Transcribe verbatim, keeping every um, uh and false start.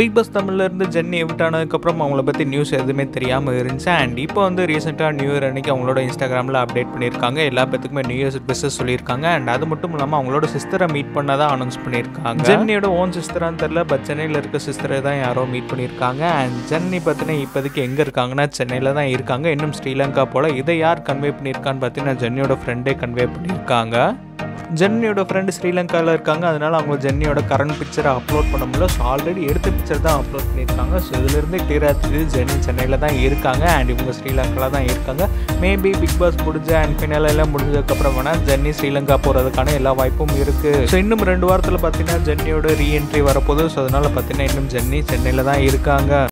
Big pass தமிழ்ல இருந்து Jenny எவிட் ஆனதுக்கப்புறம் அவங்கள பற்றி நியூஸ் எதுவுமே தெரியாமல் இருந்துச்சு. அண்ட் இப்போ வந்து ரீசெண்டாக நியூ இயர் அன்றைக்கி அவங்களோட இன்ஸ்டாகிராமில் அப்டேட் பண்ணியிருக்காங்க. எல்லா பேத்துக்குமே நியூ இயர்ஸ் பிஸ்னஸ் சொல்லியிருக்காங்க. அண்ட் அது மட்டும் இல்லாமல் அவங்களோட சிஸ்டரை மீட் பண்ணதான் அனௌன்ஸ் பண்ணியிருக்காங்க. ஜென்னியோட ஓன் சிஸ்டரான்னு தெரில, பட் சென்னையில் இருக்க சிஸ்டரை தான் யாரோ மீட் பண்ணியிருக்காங்க. அண்ட் ஜென்னி பார்த்தீங்கன்னா இப்போதைக்கு எங்கே இருக்காங்கன்னா சென்னையில் தான் இருக்காங்க, இன்னும் ஸ்ரீலங்கா போல். இதை யார் கன்வே பண்ணியிருக்கான்னு பார்த்தீங்கன்னா ஜென்னியோட ஃப்ரெண்டே கன்வே பண்ணியிருக்காங்க. ஜென்னியோட ஃப்ரெண்டு ஸ்ரீலங்காவில் இருக்காங்க, அதனால் அவங்க ஜென்னியோட கரண்ட் பிக்சரை அப்லோட் பண்ண முடியல. ஸோ ஆல்ரெடி எடுத்த பிக்சர் தான் அப்லோட் பண்ணியிருக்காங்க. ஸோ இதுலேருந்து கிளியராக தெரியுது ஜென்னி சென்னையில் தான் இருக்காங்க அண்ட் இவங்க ஸ்ரீலங்காவில் தான் இருக்காங்க. மேபி பிக் பாஸ் முடிஞ்ச அண்ட் ஃபினால எல்லாம் முடிஞ்சதுக்கப்புறம் வேணால் ஜென்னி ஸ்ரீலங்கா போகிறதுக்கான எல்லா வாய்ப்பும் இருக்குது. ஸோ இன்னும் ரெண்டு வாரத்தில் பார்த்தீங்கன்னா ஜென்னியோட ரீஎன்ட்ரி வரப்போகுது. ஸோ அதனால் பார்த்தீங்கன்னா இன்னும் ஜென்னி சென்னையில் தான் இருக்காங்க.